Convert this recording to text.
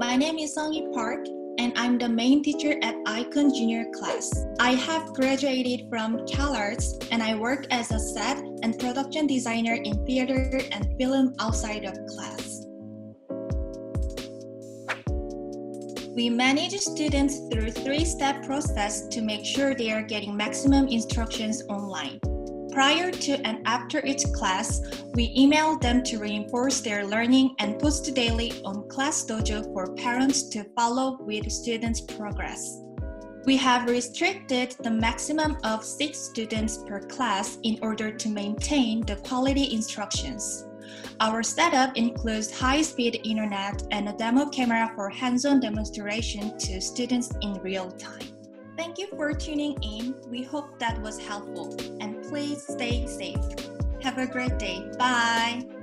My name is Sung-hee Park, and I'm the main teacher at Icon Junior class. I have graduated from CalArts, and I work as a set and production designer in theater and film outside of class. We manage students through a three-step process to make sure they are getting maximum instructions online. Prior to and after each class, we email them to reinforce their learning and post daily on Class Dojo for parents to follow with students' progress. We have restricted the maximum of 6 students per class in order to maintain the quality instructions. Our setup includes high-speed internet and a demo camera for hands-on demonstration to students in real time. Thank you for tuning in. We hope that was helpful, and please stay safe. Have a great day. Bye.